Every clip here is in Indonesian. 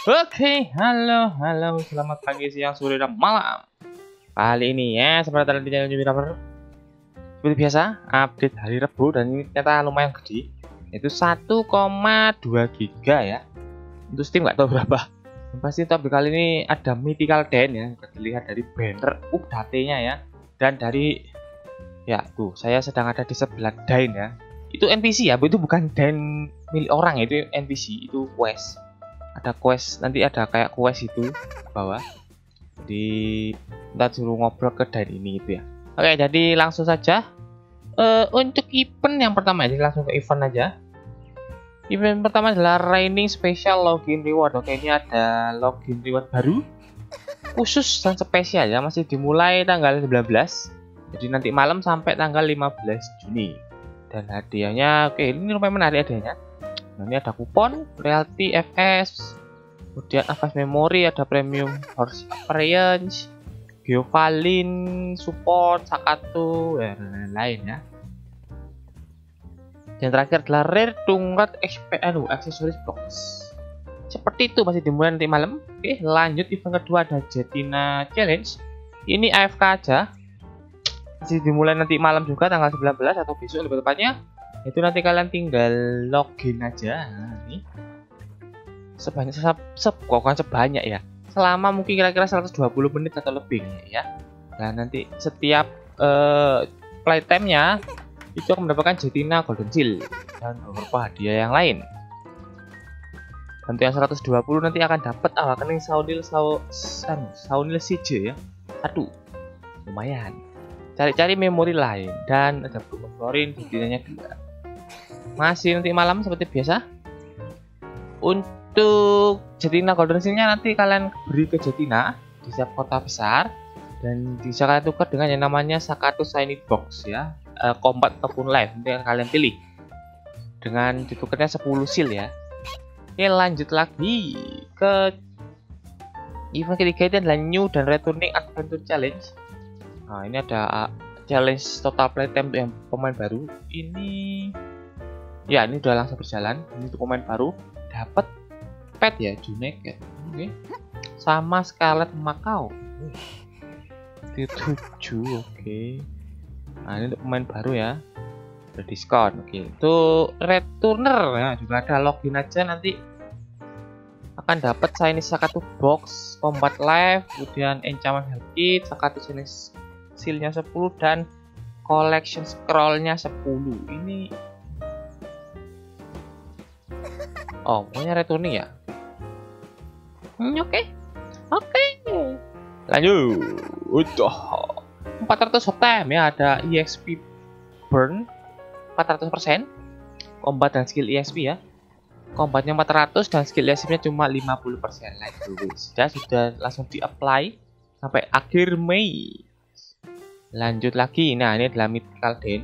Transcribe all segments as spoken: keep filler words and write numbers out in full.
Oke, halo, halo, selamat pagi, siang, sore, dan malam. Kali ini ya, seperti tadi di channel Jupiter, seperti biasa, update hari Rabu dan ini ternyata lumayan gede, yaitu satu koma dua giga ya. Untuk Steam nggak tahu berapa. Yang pasti top kali ini ada Mythical Den ya, terlihat dari banner update-nya ya, dan dari ya tuh saya sedang ada di sebelah Dain ya. Itu N P C ya, itu bukan Dain milik orang, itu N P C, itu quest. Ada quest, nanti ada kayak quest itu ke bawah, di kita suruh ngobrol ke Dain ini gitu ya. Oke, jadi langsung saja uh, untuk event yang pertama, jadi langsung ke event aja. Event pertama adalah Raining Special Login Reward. Oke, ini ada login reward baru khusus dan spesial ya, masih dimulai tanggal sembilan belas, jadi nanti malam sampai tanggal lima belas Juni. Dan hadiahnya, oke, ini lumayan menarik hadiahnya. Nah, ini ada kupon, royalty, F S, kemudian advance memory, ada premium horse experience, geovalin, support, sakatu, dan lain-lain ya. Dan terakhir adalah rare tunggat X P, aduh, accessories box. Seperti itu, masih dimulai nanti malam. Oke, lanjut event kedua ada Jetina Challenge. Ini A F K aja. Masih dimulai nanti malam juga tanggal sembilan belas atau besok lebih tepatnya. Itu nanti kalian tinggal login aja. Nah, ini sebanyak sep, sep kok kan sebanyak ya. Selama mungkin kira-kira seratus dua puluh menit atau lebih ya. Nah, nanti setiap uh, playtime-nya itu akan mendapatkan Jetina Golden Seal dan beberapa hadiah yang lain. Nanti yang seratus dua puluh nanti akan dapat awakening Saunil Sau, Saunil Sije ya. Satu. Lumayan. Cari-cari memori lain dan ada Florin Jetinanya dua. Masih nanti malam seperti biasa. Untuk Jetina Golden Seal-nya nanti kalian beri ke Jetina di setiap kota besar dan bisa kalian tukar dengan yang namanya Sakatu Shiny Box ya, e, combat ataupun live, nanti kalian pilih dengan ditukarnya sepuluh seal ya. Oke, lanjut lagi ke event ketiga, itu adalah New dan Returning Adventure Challenge. Nah, ini ada uh, challenge total playtime untuk yang pemain baru. Ini ya, ini udah langsung berjalan. Ini untuk pemain baru dapat pet ya, Junek ya. Oke. Sama Scarlet Macau. Itu tujuh, oke. Nah, ini untuk pemain baru ya. Ada diskon. Oke. Itu returner ya, juga ada login aja nanti akan dapat Shiny Sakatu Box, Combat Live, kemudian Enchantment Health Kit, Sakatu Shiny Seal-nya sepuluh dan collection scroll-nya sepuluh. Ini oh, pokoknya returning ya. Hmm, oke. Okay. Oke. Okay. Lanjut. Udah. empat ratus time ya, ada E X P burn empat ratus persen. Combat dan skill E X P ya. Combatnya empat ratus dan skill E X P-nya cuma lima puluh persen. Like sudah sudah langsung di-apply sampai akhir Mei. Lanjut lagi, nah ini adalah Mythical Den.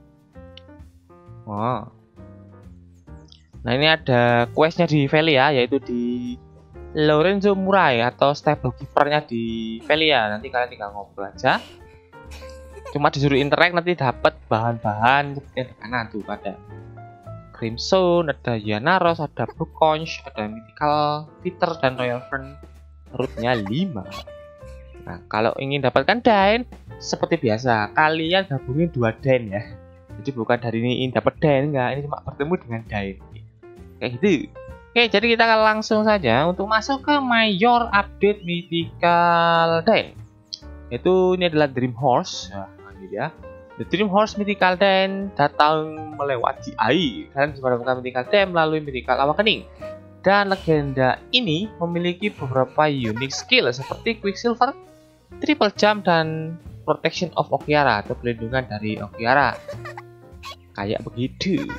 Oh. Nah, ini ada questnya di Velia, yaitu di Lorenzo Murai atau stable keeper-nya di Velia. Nanti kalian tinggal ngobrol aja. Cuma disuruh interact, nanti dapat bahan-bahan seperti di kanan tuh, ada Crimson, ada Yanaros, ada Blue Conch, ada Mythical Peter dan Royal Fern. Rootnya lima. Nah, kalau ingin dapatkan Dain seperti biasa, kalian gabungin dua Dain ya. Jadi bukan dari ini dapat Dain, enggak, ini cuma bertemu dengan Dain. Kayak gitu. Oke, jadi kita akan langsung saja untuk masuk ke Major Update Mythical Den. Yaitu ini adalah Dream Horse. Nah, ini dia. The Dream Horse Mythical Den datang melewati air. Kalian bisa mendapatkan Mythical Den melalui Mythical Awakening. Dan legenda ini memiliki beberapa unique skill seperti Quicksilver, Triple Jump, dan Protection of Okiara atau pelindungan dari Okiara. Kayak begitu.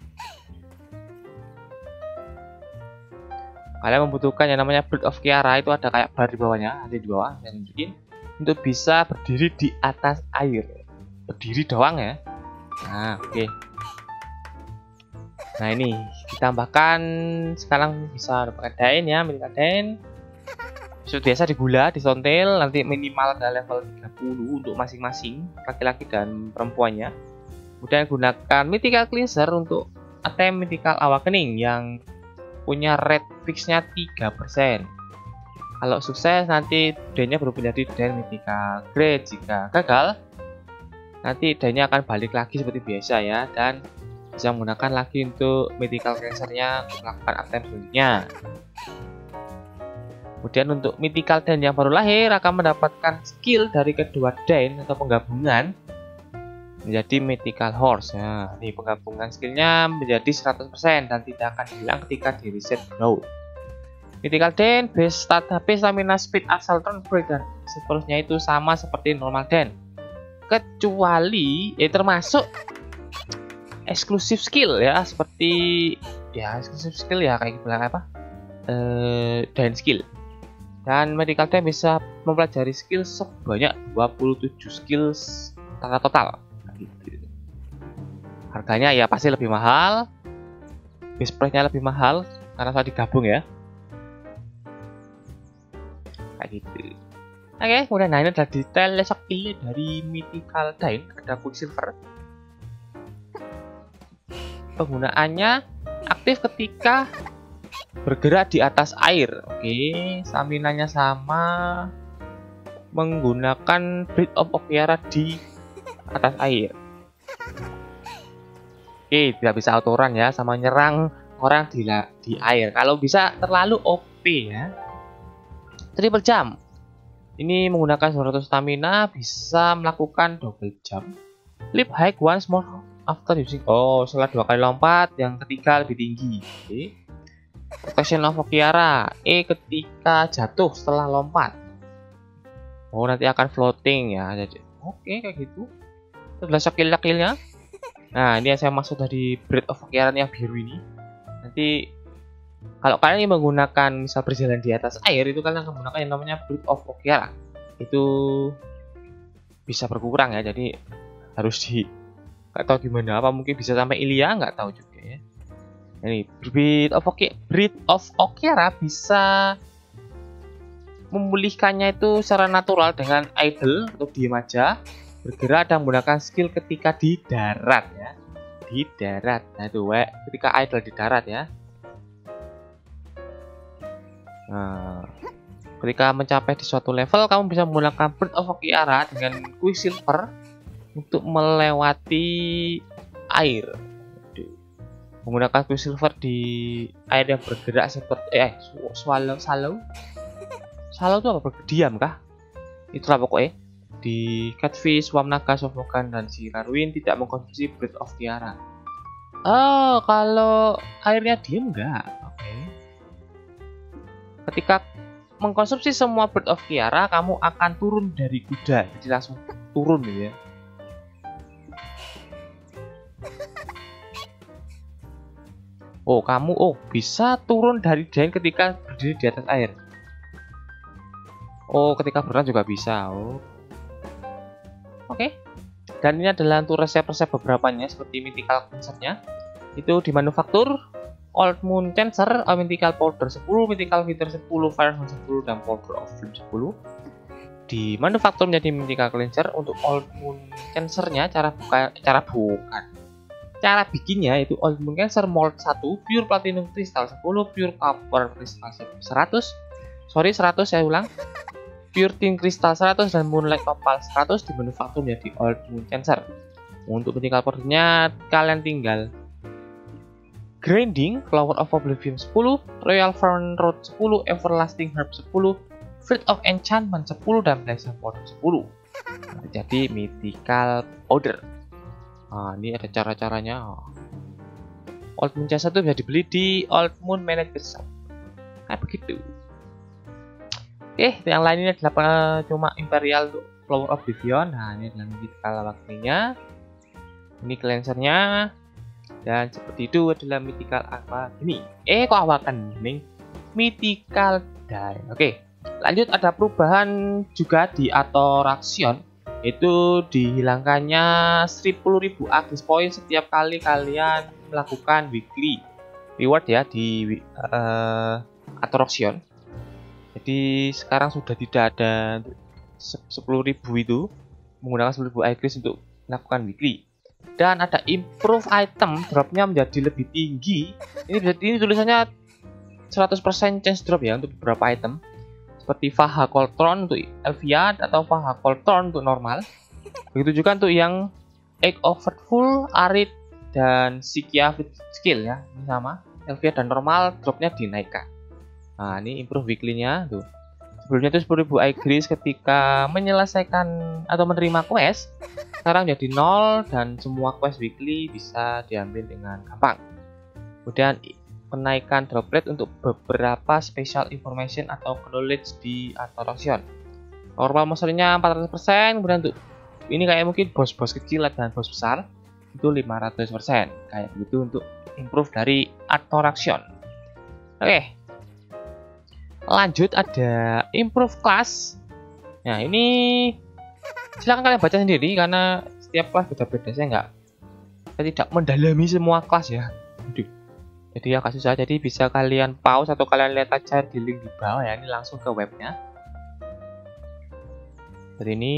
Kalian membutuhkan yang namanya Blood of Kiara, itu ada kayak bar di bawahnya, ada di bawah yang tunjukin untuk bisa berdiri di atas air. Berdiri doang ya. Nah, oke. Okay. Nah, ini ditambahkan sekarang bisa dapatkan Dain ya, Mythical Den. Seperti biasa digula, disontel, nanti minimal ada level tiga puluh untuk masing-masing laki-laki dan perempuannya. Kemudian gunakan Mythical Cleanser untuk attempt Mythical Awakening yang punya rate fixnya tiga persen. Kalau sukses nanti D-nya berubah menjadi D mythical grade. Jika gagal nanti D-nya akan balik lagi seperti biasa ya, dan bisa menggunakan lagi untuk mythical cleanser-nya untuk melakukan attempt selanjutnya. Kemudian untuk mythical den yang baru lahir akan mendapatkan skill dari kedua den atau penggabungan menjadi mythical horse. Nah, ini penggabungan skillnya menjadi seratus persen dan tidak akan hilang ketika di reset growth. Mythical den base stat H P, stamina, speed, asal turn break dan seterusnya itu sama seperti normal den, kecuali ya termasuk eksklusif skill ya, seperti ya eksklusif skill ya kayak bilang apa eh den skill. Dan mythical den bisa mempelajari skill sebanyak dua puluh tujuh skill secara total. Gitu. Harganya ya pasti lebih mahal, base price-nya lebih mahal karena sudah digabung ya. Kayak gitu. Oke, kemudian nah ini adalah detail skill dari mythical den. Ada Quicksilver. Penggunaannya aktif ketika bergerak di atas air. Oke, stamina-nya sama, menggunakan Breath of Okiara di atas air. Oke, tidak bisa auto run ya, sama nyerang orang di, di air. Kalau bisa terlalu O P ya. Triple jump. Ini menggunakan dua ratus stamina, bisa melakukan double jump. Leap high once more after using. Oh, setelah dua kali lompat, yang ketiga lebih tinggi. Oke. Protection of Okiara. E ketika jatuh setelah lompat. Oh, nanti akan floating ya. Jadi, oke kayak gitu. Itu adalah skill-skillnya. Nah, ini yang saya maksud dari Breath of Okiara yang biru ini. Nanti kalau kalian ingin menggunakan misal berjalan di atas air, itu kalian akan menggunakan yang namanya Breath of Okiara. Itu bisa berkurang ya, jadi harus di nggak tahu gimana, apa mungkin bisa sampai Ilya, nggak tahu juga ya. Ini Breath of Okiara, Breath of Okiara bisa memulihkannya itu secara natural dengan idle atau diam aja, bergerak dan menggunakan skill ketika di darat ya. Di darat. Nah itu we, ketika idle di darat ya. Nah, ketika mencapai di suatu level, kamu bisa menggunakan Breath of Okiara dengan Quicksilver untuk melewati air. Menggunakan Quicksilver di air yang bergerak seperti eh swallow swallow swallow itu apa, berdiam kah? Itulah pokoknya. Di Catfish, Swamp Naga, Sofokan, dan si Rarwin tidak mengkonsumsi Breath of Okiara. Oh, kalau airnya diam enggak? Oke. Okay. Ketika mengkonsumsi semua Breath of Okiara, kamu akan turun dari kuda, jadi langsung turun gitu ya. Oh, kamu oh bisa turun dari den ketika berdiri di atas air. Oh, ketika berenang juga bisa. Oh. Oke. Okay. Dan ini adalah untuk resep-resep beberapanya seperti mythical cleanser-nya. Itu di manufaktur Old Moon Cleanser, mythical powder sepuluh, mythical filter sepuluh, firehorn sepuluh, dan powder of flame sepuluh. Di manufaktur menjadi mythical cleanser untuk Old Moon Cleanser-nya cara buka cara bukan. Cara bikinnya itu Old Moon Cleanser mold satu, pure platinum crystal sepuluh, pure copper crystal seratus. Sorry seratus saya ulang. Pure tin crystal seratus dan moonlight opal seratus di manufaktur menjadi Old Moon Cleanser. Untuk mythical powder-nya kalian tinggal Grinding, Flower of Oblivion sepuluh, Royal Fern Road sepuluh, Everlasting Herb sepuluh, Fruit of Enchantment sepuluh, dan Blessing Powder sepuluh. Nah, jadi mythical powder. Nah, ini ada cara-caranya. Old Moon Cleanser itu bisa dibeli di Old Moon Manager Shop. Nah, begitu. Oke, yang lain ini adalah cuma Imperial untuk Flower of Oblivion. Nah, ini adalah mythical waktunya. Ini cleansernya. Dan seperti itu adalah mythical apa ini. Eh kok awakan nih? Mythical die. Oke, lanjut ada perubahan juga di Atoraxion, itu dihilangkannya sepuluh ribu Agis Point setiap kali kalian melakukan weekly reward ya di uh, Atoraxion. Jadi sekarang sudah tidak ada sepuluh ribu itu, menggunakan sepuluh ribu Agis untuk melakukan weekly. Dan ada improve item, dropnya menjadi lebih tinggi. Ini ini tulisannya seratus persen chance drop ya untuk beberapa item seperti Vaha Coltron untuk Elviad atau Vaha Coltron untuk normal. Begitu juga untuk yang Egg of Full, Arid, dan Sikia Skill ya. Ini sama, Elviad dan normal dropnya dinaikkan. Nah ini improve weekly-nya tuh. Sebelumnya itu sepuluh ribu Igris ketika menyelesaikan atau menerima quest. Sekarang jadi nol dan semua quest weekly bisa diambil dengan gampang. Kemudian kenaikan drop rate untuk beberapa special information atau knowledge di Atoroxion. Normal monsternya empat ratus persen, kemudian untuk ini kayak mungkin bos-bos kecil dan bos besar itu lima ratus persen. Kayak begitu untuk improve dari Atoroxion. Oke. Lanjut ada improve class. Nah, ini silahkan kalian baca sendiri karena setiap kelas beda-beda. Saya nggak saya tidak mendalami semua kelas ya. Aduh. Jadi ya agak susah, jadi bisa kalian pause atau kalian lihat aja di link di bawah ya, ini langsung ke webnya. Jadi ini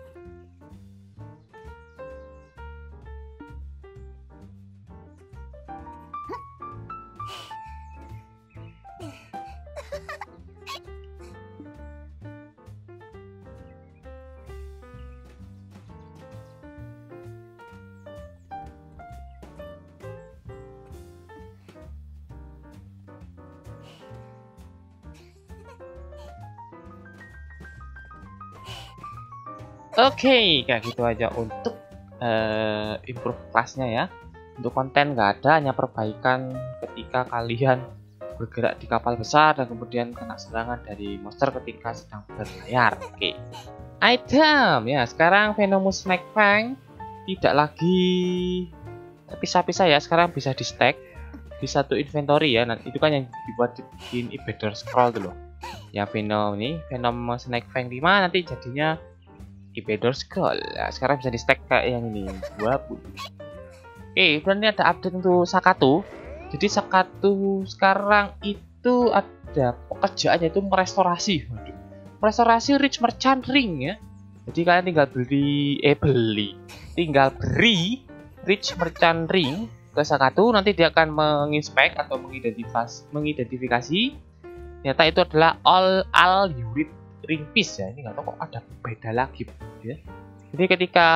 Oke, okay, kayak gitu aja untuk uh, improve kelasnya ya. Untuk konten nggak ada, hanya perbaikan ketika kalian bergerak di kapal besar dan kemudian kena serangan dari monster ketika sedang berlayar. Oke, okay. Item ya. Sekarang Venomous Snake Fang tidak lagi pisah-pisah ya. Sekarang bisa di stack di satu inventory ya. Nah, itu kan yang dibuat bikin Ibador Scroll dulu. Ya Venom ini Venomous Snake Fang lima nanti jadinya Ibador Scroll. Nah, sekarang bisa di stack kayak yang ini dua puluh. Oke, kemudian ini ada update untuk Sakatu. Jadi Sakatu sekarang itu ada pekerjaannya itu merestorasi. Waduh. Merestorasi Rich Merchant Ring ya. Jadi kalian tinggal beli eh beli. Tinggal beri Rich Merchant Ring ke Sakatu, nanti dia akan menginspek atau mengidentifikasi mengidentifikasi ternyata itu adalah all all Yurid ring piece ya. Ini nggak tahu kok ada beda lagi ya. Jadi ketika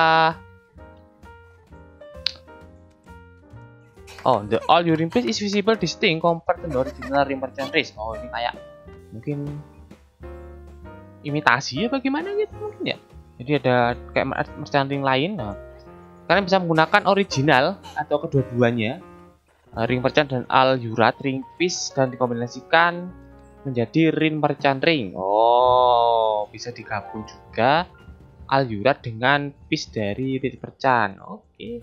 oh the all ring piece is visible distinct compared to the original ring merchant race. Oh ini kayak mungkin imitasi ya bagaimana gitu mungkin ya. Jadi ada kayak merchant ring lain. Nah, kalian bisa menggunakan original atau kedua-duanya ring merchant dan all Yurat ring piece dan dikombinasikan menjadi ring merchant ring. Oh, bisa digabung juga all Yurat dengan piece dari ring merchant. Oke.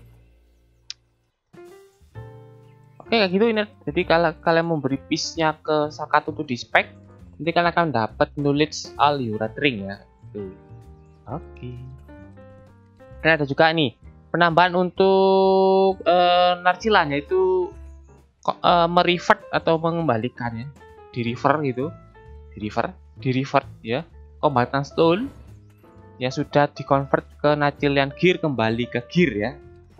Oke, kayak gitu ini. Jadi kalau kalian memberi piece-nya ke Sakatu untuk di spek, nanti kalian akan dapat knowledge all Yurat ring ya. Tuh. Oke. Dan ada juga nih penambahan untuk uh, Narcilan, yaitu uh, merevert atau mengembalikan ya. Di river gitu, di river, di river ya, Combatant Stone yang sudah dikonvert ke Narcilan Gear kembali ke Gear ya.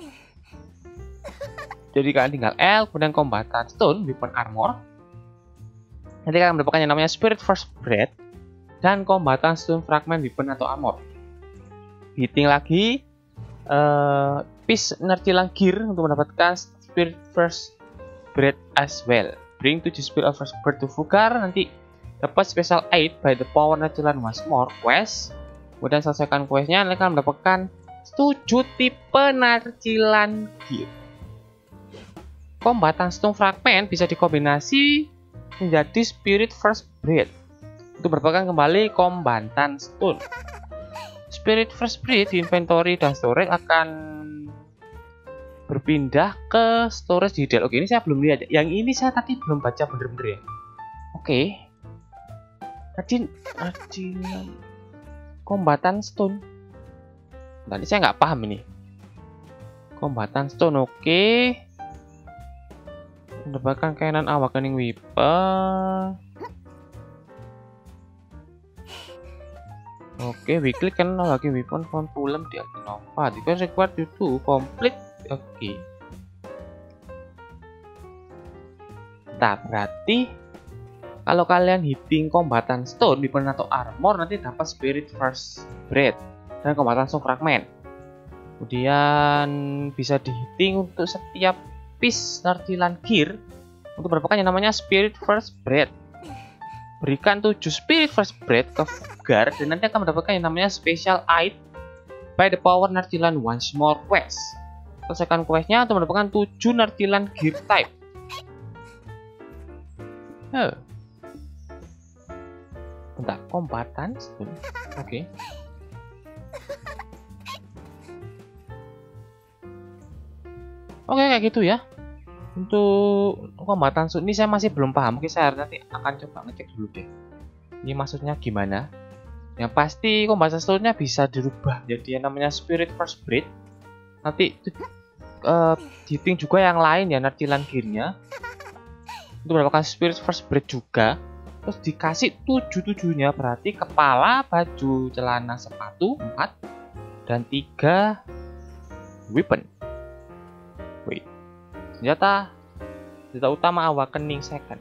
Jadi kalian tinggal L, kemudian Combatant Stone, Weapon Armor. Nanti kalian mendapatkan yang namanya Spirit First Breath dan Combatant Stone Fragment Weapon atau Armor. Hitting lagi uh, piece Narcilan Gear untuk mendapatkan Spirit First Breath as well. Bring to the Spirit of First Breath to Fugar, nanti dapat special aid by the power Narcilan once more quest. Kemudian selesaikan questnya, kalian akan mendapatkan tujuh tipe Narcilan Gear. Combatant Stone Fragment bisa dikombinasi menjadi Spirit First Breath untuk mendapatkan kembali Combatant Stone. Spirit First Breath di inventory dan storage akan berpindah ke storage di Dell. Oke, ini saya belum lihat. Yang ini saya tadi belum baca bener-bener ya. Oke. Tadi tadi Combatant Stone. Tadi saya nggak paham ini. Combatant Stone, oke. Mendapatkan Cannon Awakening Weapon. Oke, weekly Cannon Awakening Weapon from Fulham di Altinova. Because required you to complete. Oke. Nah, berarti Kalau kalian hitting kombatan stone, weapon atau armor, nanti dapat spirit first breath dan kombatan stone fragment. Kemudian bisa dihitting untuk setiap piece narcilan gear untuk mendapatkan yang namanya spirit first breath. Berikan tujuh spirit first breath ke Fugar dan nanti akan mendapatkan yang namanya special aid by the power narcilan once more quest. Selesaikan questnya untuk mendapatkan tujuh narcilan gear type. Huh. Bentar, kombatan oke. Okay. Oke, kayak gitu ya. Untuk kombatan stone ini saya masih belum paham. Mungkin saya nanti akan coba ngecek dulu deh. Ini maksudnya gimana? Yang pasti kombatan stone-nya bisa dirubah jadi yang namanya spirit first breath. Nanti uh, hitting juga yang lain ya, narcilan gear-nya. Untuk mendapatkan spirit first breath juga. Terus dikasih tujuh tujuhnya, berarti kepala, baju, celana, sepatu empat dan tiga weapon. Wait. Senjata senjata utama Awakening second.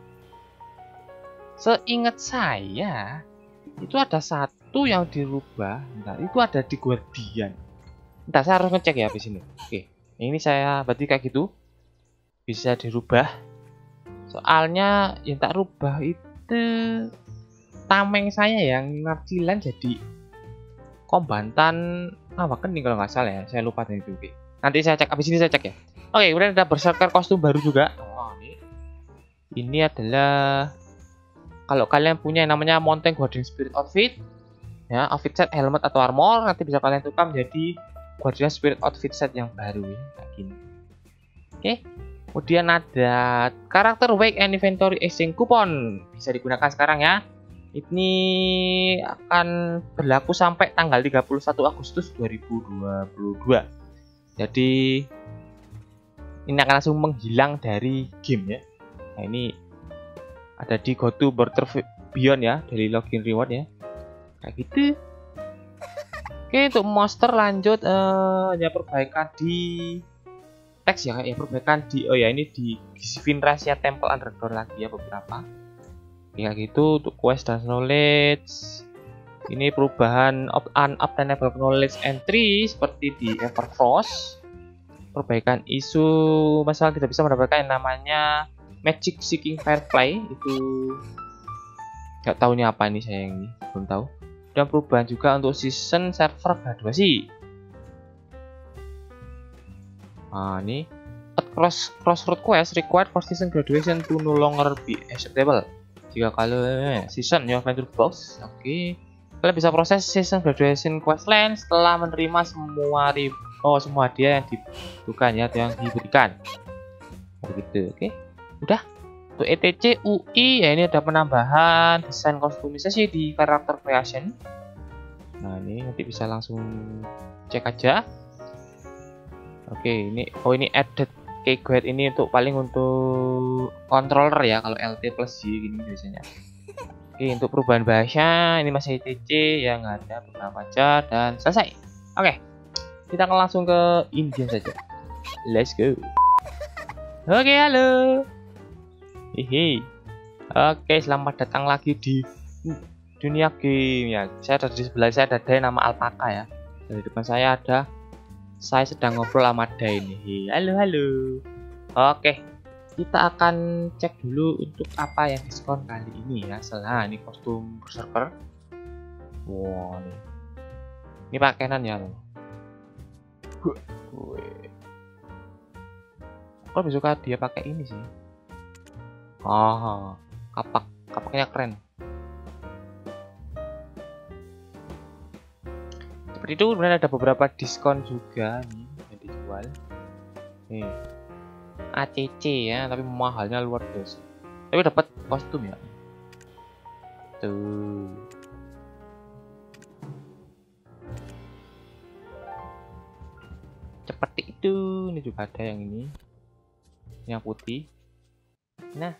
Seingat saya itu ada satu yang dirubah. Bentar, itu ada di Guardian. Bentar, saya harus ngecek ya di sini. Oke, ini saya berarti kayak gitu bisa dirubah. Soalnya yang tak rubah itu tameng saya yang narcilan jadi kombatan Awakening kalau nggak salah ya. Saya lupa dari itu. Oke. Nanti saya cek, abis ini saya cek ya. Oke, kemudian ada berserker kostum baru juga. Oh, ini. Ini adalah kalau kalian punya yang namanya Mountain Guardian Spirit outfit, ya, outfit set, helmet atau armor, nanti bisa kalian tukar menjadi Guardian Spirit outfit set yang baru ya, kayak gini. Oke. Kemudian ada karakter Wake and Inventory Exchange Coupon, bisa digunakan sekarang ya. Ini akan berlaku sampai tanggal tiga puluh satu Agustus dua ribu dua puluh dua. Jadi ini akan langsung menghilang dari game ya. Nah, ini ada di Go to Border Beyond ya, dari login reward ya. Kayak gitu. Oke, untuk monster lanjut uh, ya perbaikan di teks ya, kayak perbaikan di oh ya ini di Vinracia Temple Underground lagi ya beberapa. Kayak gitu untuk quest dan knowledge. Ini perubahan up and up dan level knowledge entry seperti di Everfrost. Perbaikan isu masalah kita bisa mendapatkan yang namanya Magic Seeking Firefly, itu nggak tahu ini apa ini, saya ini belum tahu. Dan perubahan juga untuk season server graduasi. Nah, ini cross crossroad quest required for season graduation to no longer be acceptable. Jika kalian season your adventure box, oke, okay. Kalian bisa proses season graduation questline setelah menerima semua oh semua hadiah yang dibutuhkan ya, yang diberikan. Begitu, oke. Okay. Udah. Untuk E T C U I ya, ini ada penambahan desain kostumisasi di karakter creation. Nah, ini nanti bisa langsung cek aja. Oke, ini oh ini added key guide, ini untuk paling untuk controller ya, kalau L T plus J gini biasanya. Oke, untuk perubahan bahasa ini masih E T C yang ada beberapa aja dan selesai. Oke, kita akan langsung ke in-game saja. Let's go. Oke, halo. Hehe. Oke, selamat datang lagi di dunia game ya. Saya ada di sebelah saya ada Dai nama Alpaka ya. Dari depan saya ada saya sedang ngobrol sama Dai nih. Halo, halo. Oke, kita akan cek dulu untuk apa yang diskon kali ini ya. Setelah ini kostum berserker. Wow, nih. Ini pakaian ya loh. Kok lebih suka dia pakai ini sih? Oh, kapak, kapaknya keren. Seperti itu, kemudian ada beberapa diskon juga nih yang dijual. Nih, A C C ya, tapi mahalnya luar biasa. Tapi dapat kostum ya. Tuh. Seperti itu, ini juga ada yang ini, yang putih. Nah,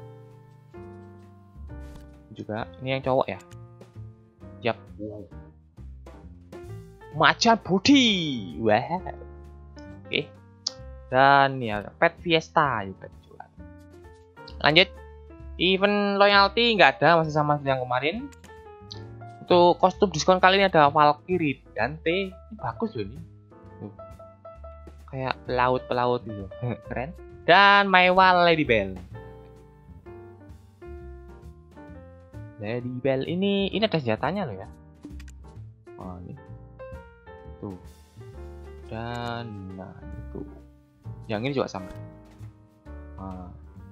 juga ini yang cowok ya. Yap. Wow. Macan putih. Wah. Wow. Oke. Dan ya pet fiesta juga dijual. Lanjut. Event loyalty nggak ada, masih sama seperti yang kemarin. Untuk kostum diskon kali ini ada Valkyrie Dante, ini bagus loh ini. Tuh. Kayak pelaut-pelaut gitu, keren. Dan Maiwa Lady Bell. Lady Bell ini, ini ada senjatanya loh ya. Oh ini, tuh. Dan nah itu, yang ini juga sama. Nah,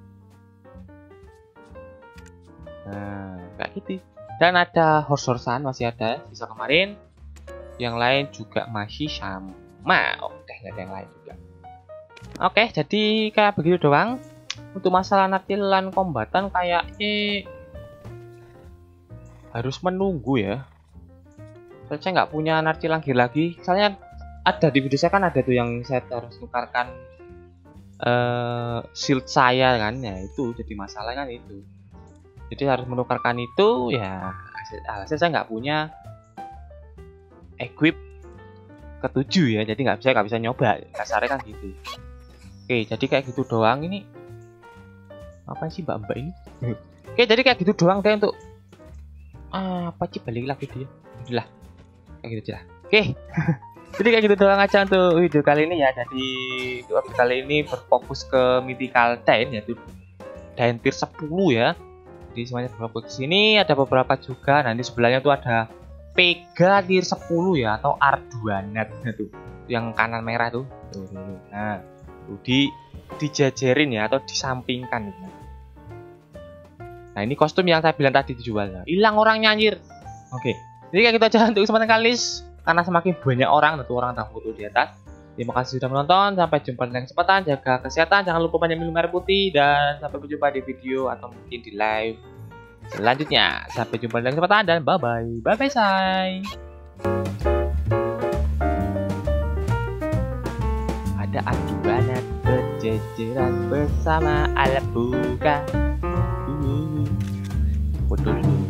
nah kayak gitu. Dan ada horse-horsean masih ada sisa kemarin. Yang lain juga masih sama. Oke, nggak ada yang lain juga. Oke, jadi kayak begitu doang. Untuk masalah narcilan kombatan kayaknya harus menunggu ya. Saya nggak punya narcilan gear lagi. Soalnya ada di video saya kan ada tuh yang saya harus tukarkan uh, shield saya kan. Ya itu jadi masalah kan itu. Jadi harus menukarkan itu ya, hasil saya nggak punya equip ketujuh ya, jadi nggak bisa nggak bisa nyoba, kasarnya kan gitu. Oke, jadi kayak gitu doang ini. Apa sih mbak-mbak ini? Oke, jadi kayak gitu doang deh untuk ah, apa sih balik lagi dia? Udahlah, kayak gitu aja. Oke, jadi kayak gitu doang aja untuk video kali ini ya. Jadi video kali ini berfokus ke mythical ten yaitu ten tier sepuluh ya. Di semuanya beberapa di sini ada beberapa juga. Nah, di sebelahnya tuh ada Vega tier sepuluh ya atau Arduanat tuh. Yang kanan merah tuh. Tuh, tuh. Nah, tuh di dijajarin ya atau disampingkan gitu. Nah, ini kostum yang saya bilang tadi dijual. Hilang orangnya anjir. Oke. Jadi kayak gitu aja untuk kesempatan kali ini karena semakin banyak orang tentu orang tak foto di atas. Terima kasih sudah menonton. Sampai jumpa di lain kesempatan. Jaga kesehatan. Jangan lupa banyak minum air putih. Dan sampai berjumpa di video atau mungkin di live selanjutnya. Sampai jumpa di lain kesempatan. Dan bye-bye. Bye-bye, say. Ada Arduanat berjejeran bersama Albuka. Uh, foto dulu.